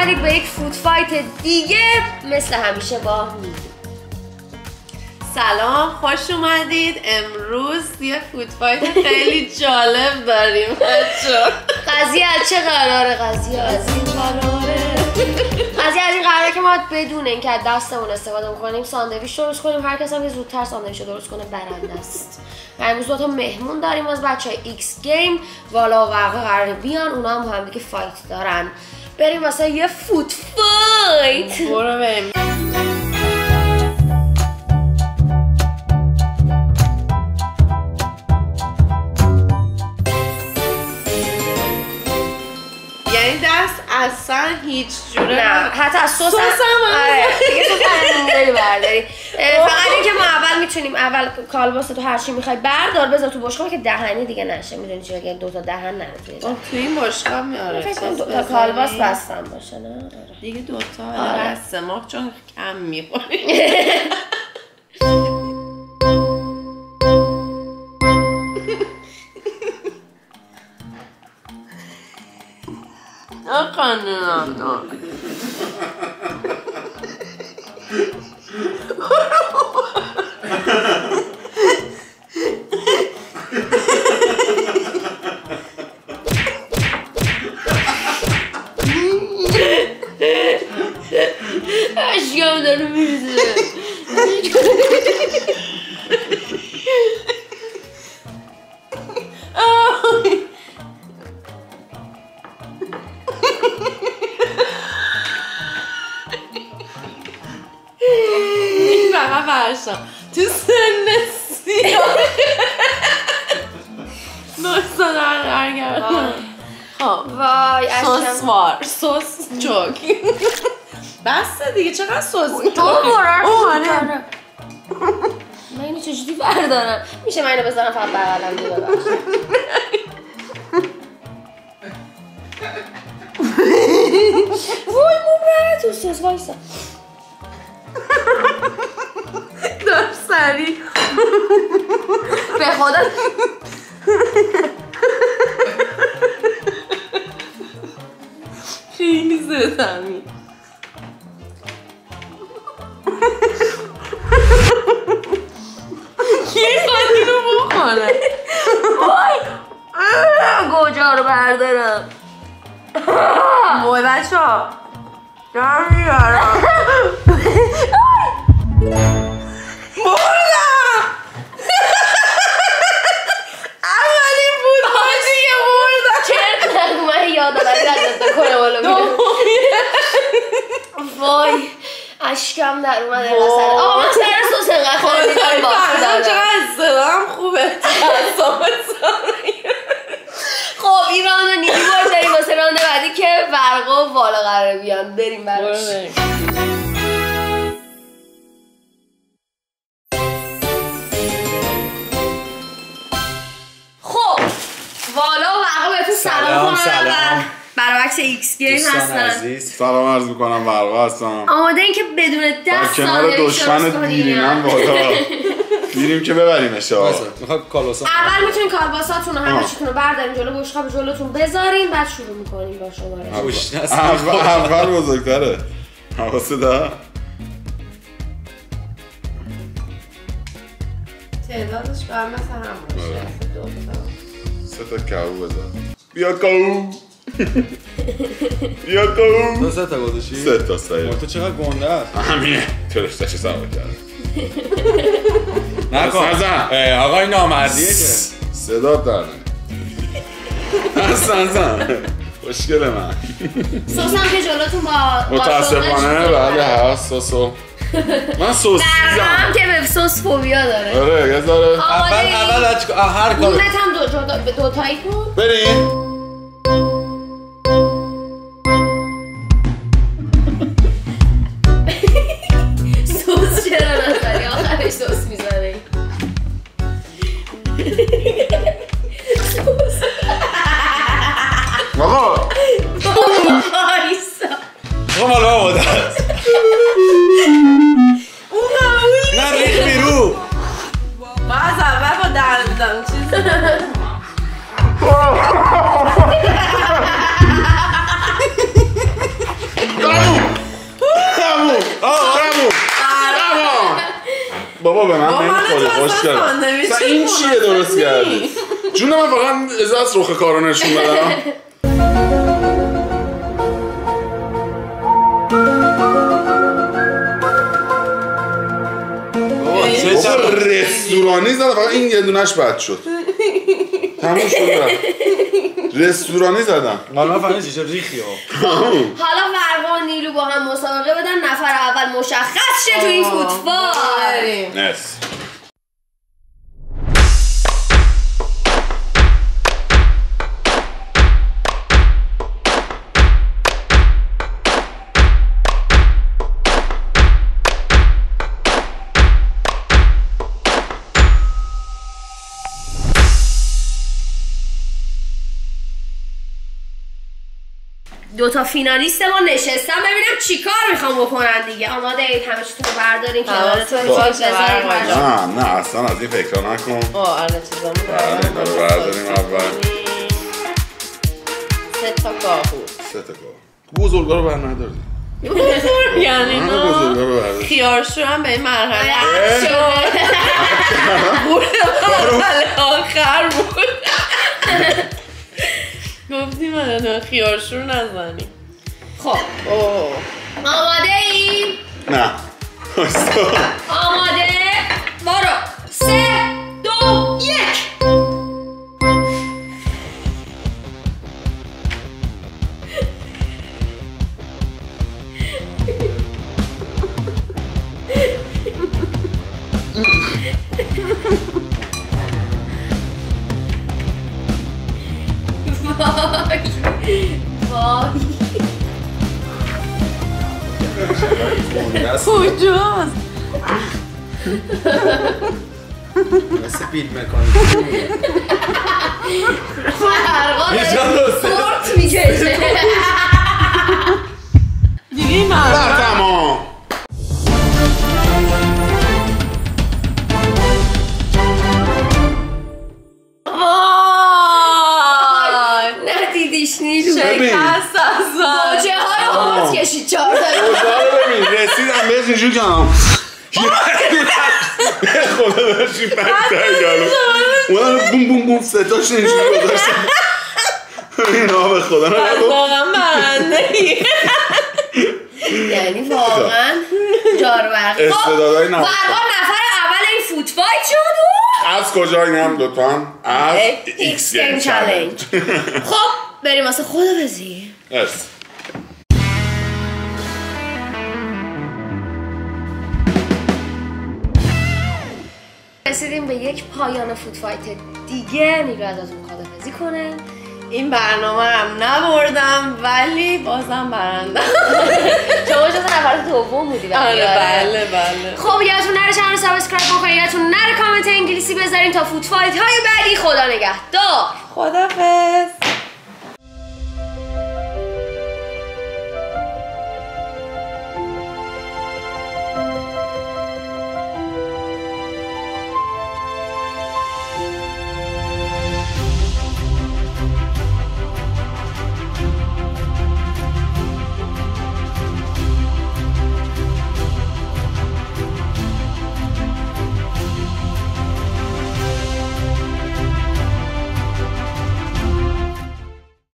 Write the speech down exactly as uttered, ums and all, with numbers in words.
کنید به یک فوت فایت دیگه مثل همیشه با نیلی. سلام، خوش اومدید. امروز یه فوت فایت خیلی جالب داریم بچه. قضیه از چه قراره؟ قضیه از این قراره قضیه از این قراره که ما بدون اینکه از دستمون استفاده میکنیم ساندویچ درست کنیم. هر کس هم که زودتر ساندویچ درست کنه برنده است. و امروز دو تا مهمون داریم از بچه های ایکس گیم. والا و واقع قراره بیان، اونا هم هم دیگه فایت دارن. بریم واسه یه فوت فایت. برو بریم. یعنی دست اصلا هیچ جوره نه، حتی از سس سس هم آره دیگه سس هم نمیداری برداری. فقط اینکه ما اول میتونیم اول کالباس تو هر چی میخوای بردار بذار تو بشقاب که دهنی دیگه نشه. میدونی چیه که دو تا دهن نره توی تو این بشقاب میاره. فکر دو تا کالباس بستم باشه. نه دیگه دو تا بسته ما چون کم میخوریم. نکنم نه اشکم داره میریزه. این فقط برشم تو سن سیاه دوستا در درگردم. خب وای اشکم سوس وار سوس چوک بسته دیگه. چقدر سوس تو برار من اینو چجوری بردارم؟ میشه من اینو بذارم فقط بغلم دیگه ببخشم. وای مومه تو سوس وایسا دار سری به خدا خیلی زدمی. کی خواهد اینو بخوره؟ وای گوجا رو بردارم. وای بچه ها دارم میارم بردم. اولین بود دیگه بردم. چرت نگو من یادم از کنه بالا میرم. وای اشکم در اومده قصد. آقا من سر سوس انقدر خواهدیدم باخت دارم. چقدر اصطلاحم خوبه. خب این راند رو نیلی بار داریم واسه راند بعدی که ورقا و والا قراره بیان. بریم براش. خب والا و ورقا بهتون سلام کنم. برای عکس ایکس گیم هستن. سلام عرض میکنم. ورقا هستم. آماده این که بدون دست کنار دشمن دیرینم بالا دیریم که ببریمش. میخواد کالباسا اول میتونین کالباساتون رو همه چیتون رو بردارین جلو بشقاب جلوتون بذارین بعد شروع میکنین با شمارش. اول بزرگتره. حواسه ده تعدادش باید مثل هم باشه. دو تا سه تا کهو بذار. بیا کهو بیا کهو. تو سه تا گذاشتی؟ سه تا سایه. تو چقدر گنده است. همینه ترشتش سوا کرد. نکن آقا این نامردیه که صدا دارن. اصلا زن خوشگل من. سس هم که جلوتون با متاسفانه بله هست سسو. من سوس برنامه هم که به سس فوبیا داره. آره یه ذره اول اول هر کار اونت هم دو جدا به دو تایی کن. بریم. سس چرا نزدی؟ آخرش سس میزنه. آقا بایستا آقا مالا بوده است. نه ریخ بیرو. ما از اول با دردم چیز بابا به من بابا من نمیخوره تو خوش اصلا کردم ساندویچ مثلا این چیه مناسب درست نیست. کردی جون من فقط از از رخ کارو نشون بدم بابا چه بابا چرا رستورانی زده فقط این یه دونش بد شد تموم شد رفت. رستورانی زدم حالا من فهمیدم چه ریخی ها حالا ورقا و نیلو با هم مسابقه بدن نفر اول مشخص شه تو این فوتبال. بریم. نس دو تا فینالیست ما نشستن ببینم چیکار میخوام بکنن دیگه. آماده اید همه چیتون رو بردارین کنارتون باشه، بذارین باشه. کنار. نه نه اصلا از این فکرها نکن آه آره چیزا بله اینا رو برداریم اول سه تا کاهو سه تا کار بزرگا رو بر نداری یعنی همه نه بزرگا رو برداری خیارشور هم به این مرحله عرض شده. بود مرحله آخر بود گفتیم من خیارشور نزنیم خب اوه آماده ای؟ نه بایستا. آماده؟ برو سه دو یک. وای وای کجاست مثل بیل مکانیکی فرقا یه جا درسته. فورت میکشه. دیگه این بر مرحله تمام وای ندیدیش نیلو ببین. شکست اصلا گوجه های هات کشید چهار تا. اوضاع رو ببین رسیدم بهش اینجور کنم خدا داشت این پنج تایگالو اونا رو بوم بوم بوم ستاش اینجوری گذاشتم اینا به خدا نگو واقعا برنده ای یعنی واقعا جارورق. استعدادهای نهفته. ورقا نفر اول این فوت فایت شد و از کجا این هم دوتا هم از ایکس گیم چالنج. خب بریم واسه خداحافظی. مرسی رسیدیم به یک پایان فوت فایت دیگه. نیلو ازتون خداحافظی کنه. این برنامه هم نبردم ولی بازم برنده شما جز نفر دوم بودی. آره بله بله خب یادتون نره چنل رو سابسکرایب بکنید. یادتون نره کامنت انگلیسی بذارین تا فوت فایت های بعدی. خدا نگهدار. خدافظ